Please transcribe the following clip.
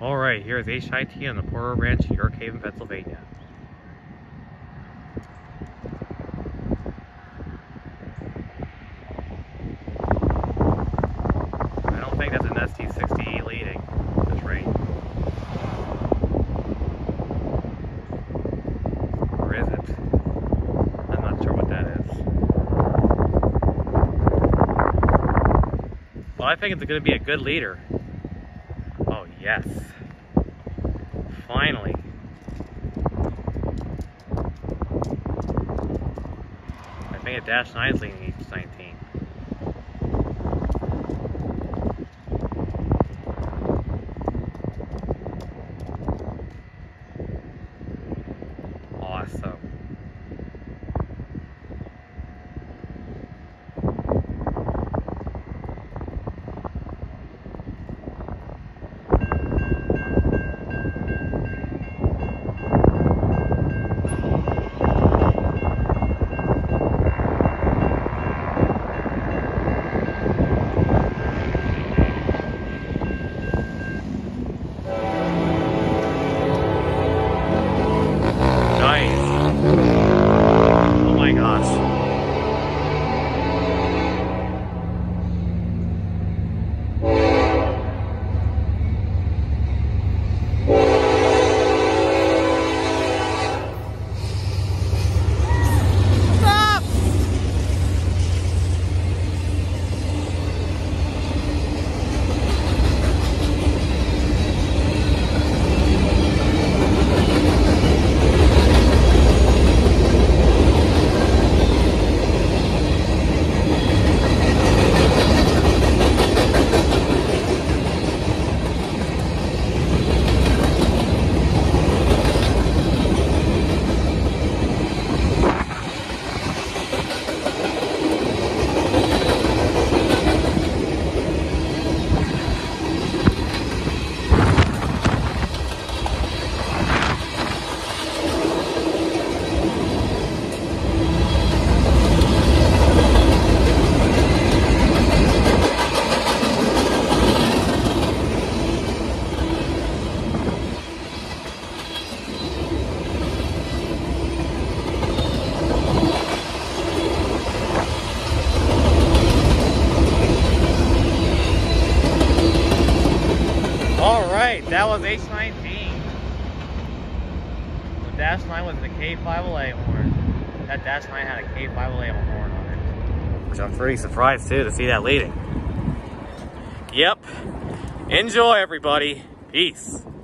Alright, here's H19 on the Porter Ranch in York Haven, Pennsylvania. I don't think that's an ST60 leading at this rate. Or is it? I'm not sure what that is. Well, I think it's going to be a good leader. Oh, yes. Finally. I think a -9 is leading H19. Awesome. Oh my gosh. Stop! Alright, that was H19. The -9 was the K5LLA horn. That -9 had a K5LLA horn on it. Which I'm pretty surprised too to see that leading. Yep. Enjoy everybody. Peace.